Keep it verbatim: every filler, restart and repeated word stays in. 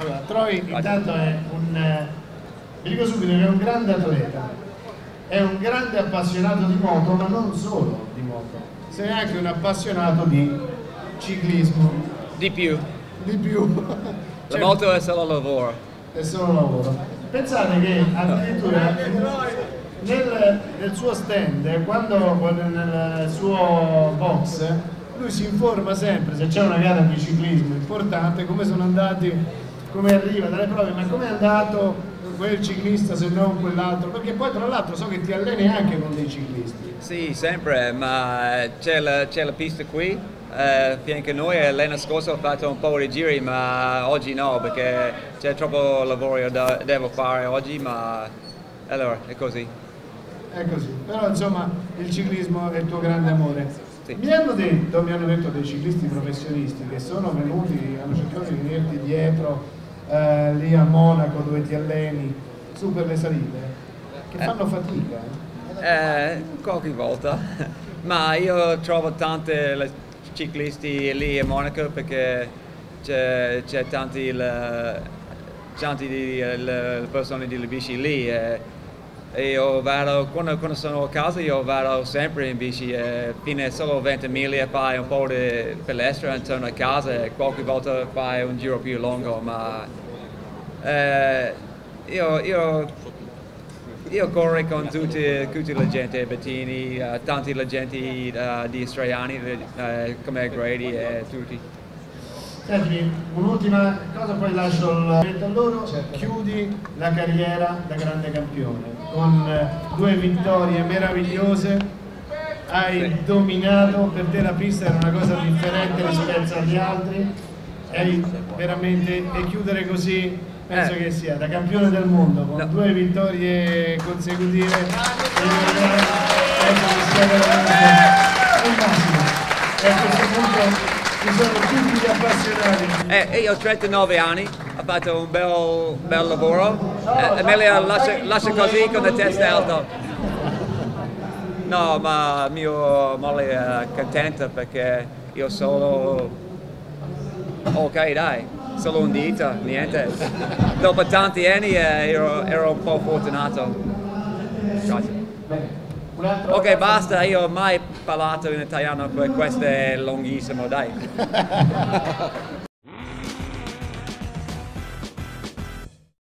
Allora, Troy intanto è un, eh, vi dico subito che è un grande atleta, è un grande appassionato di moto, ma non solo di moto, sei anche un appassionato di ciclismo. Di più. Di più. La moto è solo lavoro. È solo lavoro. Pensate che addirittura nel, nel suo stand, quando nel suo box, lui si informa sempre se c'è una gara di ciclismo importante, come sono andati, come arriva dalle prove, ma come è andato quel ciclista se non quell'altro, perché poi tra l'altro so che ti alleni anche con dei ciclisti. Sì, sempre, ma c'è la, c'è la pista qui, eh, fianco a noi, l'anno scorso ho fatto un po' di giri, ma oggi no, perché c'è troppo lavoro che da, devo fare oggi, ma allora è così. È così, però insomma il ciclismo è il tuo grande amore. Sì. Mi hanno detto, mi hanno detto dei ciclisti professionisti che sono venuti, hanno cercato di venirti dietro eh, lì a Monaco dove ti alleni, su per le salite, che Eh. fanno fatica. Eh, qualche volta, ma io trovo tante ciclisti lì a Monaco perché c'è, c'è tanti, le, tanti di, le persone di bici lì e, e io vado, quando, quando sono a casa io vado sempre in bici e fine solo venti miglia fai un po' di palestra intorno a casa e qualche volta fai un giro più lungo, ma eh, io, io Io corro con tutti, tutta la gente, Bettini, uh, tanti la gente uh, di australiani uh, come Grady e tutti. Senti, un'ultima cosa poi lascio il a loro, chiudi la carriera da grande campione con due vittorie meravigliose, hai Sì. dominato, per te la pista era una cosa differente rispetto agli altri, hai veramente, e chiudere così penso Eh. che sia da campione del mondo con No. due vittorie consecutive, penso che sia veramente il massimo. E a questo punto ci sono tutti gli appassionati. Eh, io ho trentanove anni, ho fatto un bel, bel lavoro, eh, Amelia lascia, lascia così con la testa alta. No, ma mia moglie è contenta perché io solo, ok dai, solo un dito, niente. Dopo tanti anni eh, ero, ero un po' fortunato. Grazie. Ok, basta, io ho mai parlato in italiano, questo è lunghissimo, dai.